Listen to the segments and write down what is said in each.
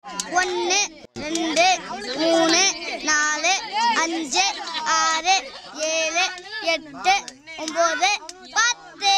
1 2 3 4 5 6 7 8 9 10.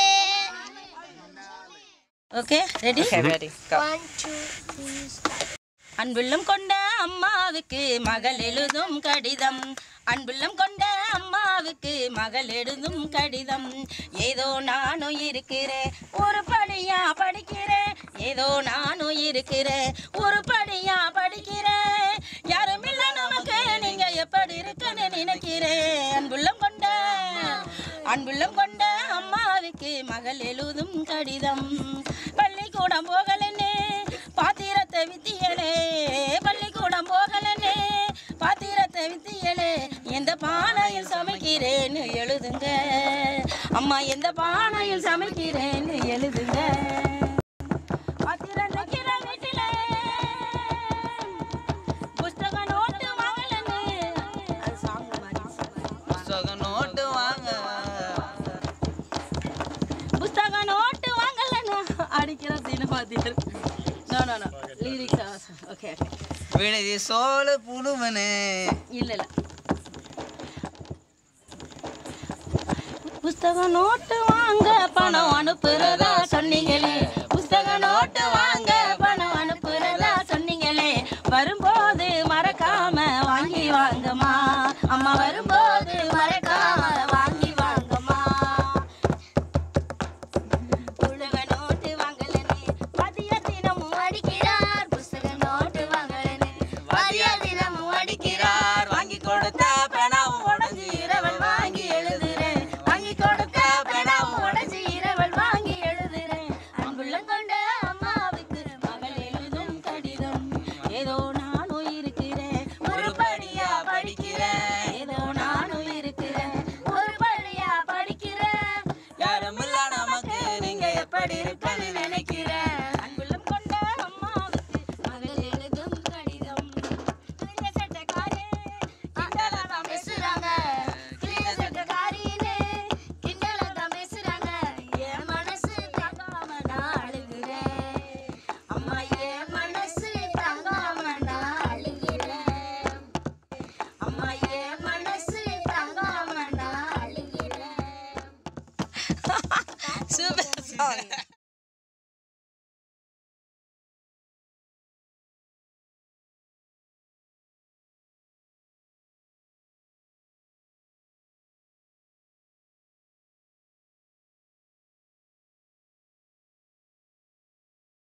Okay, ready? Okay, ready. Go. 1 2 3 start. அன்புள்ளம் கொண்ட அம்மாவுக்கு மகள் எழுதும் கடிதம். அன்புள்ளம் கொண்ட அம்மாவுக்கு மகள் எழுதும் கடிதம். ஏதோ நானும் இருக்கிறேன் ஒரு படியா படிக்கிறேன். ஏதோ நானும் இருக்கிறேன் ஒரு படியா படிக்கிறேன். யாரும் இல்லை நமக்கு நீங்க எப்படி இருக்குன்னு நினைக்கிறேன். அன்புள்ளம் கொண்ட அம்மாவுக்கு மகள் எழுதும் கடிதம். பள்ளிக்கூடம் போகலன்னு பாத்திரத்தை வித்தியலே. பள்ளிக்கூடம் போகலன்னு பாத்திரத்தை வித்தியலே. எந்த பானையில் சமைக்கிறேன்னு எழுதுங்க அம்மா. எந்த பானையில் சமைக்கிறேன்னு எழுதுங்க. பாத்திரம் தைக்கிற வீட்டில புஸ்தக நோட்டு வாங்கலன்னு. அது சாங் மாதிரி. புஸ்தக நோட்டு வாங்க. புஸ்தக நோட்டு வாங்கலன்னு அடிக்கிற cinema theatre. No. Lyrics are okay. விழுதி சோள புழுவனே. இல்ல. புஸ்தக நோட்டு வாங்க பணம் அனுப்புறதா சொன்னீங்களே. புஸ்தக நோட்டு வாங்க பணம் அனுப்புறதா சொன்னீங்களே. வரும்போது மறக்காம வாங்கி வாங்கம்மா அம்மா. வரும்போது மறக்காம வாங்கி வாங்கம்மா. புஸ்தக நோட்டு வாங்கலனே மதிய தினமும் அடிக்கிறார். புஸ்தக நோட்டு வாங்கலனே மதிய தினமும் அடிக்கிறார். வாங்கி கொடுத்த பேனாவும் உடைஞ்சு இரவல் வாங்கி எழுதுறேன். வாங்கி கொடுத்த பேனாவும் உடைஞ்சு இரவல் வாங்கி எழுதுறேன். அன்புள்ளம் கொண்ட அம்மாவுக்கு மகள் எழுதும் கடிதம். ஏதோ நானும் இருக்கிறேன் ஒரு படியா படிக்கிறேன். ஏதோ நானும் இருக்கிறேன் ஒரு படியா படிக்கிறேன். யாரும் இல்ல நமக்கு நீங்க எப்படி இருக்குன்னு நினைக்கிறேன். அன்புள்ளம் கொண்ட அம்மாவுக்கு மகள் எழுதும் கடிதம். கிழிஞ்ச சட்டைக்காரே கிண்டலதான் பேசுறாங்க. கிழிஞ்ச சட்டைக்காரின்னு கிண்டலதான் பேசுறாங்க. என் மனசு தாங்காம நான் அழுகிறேன் அம்மா.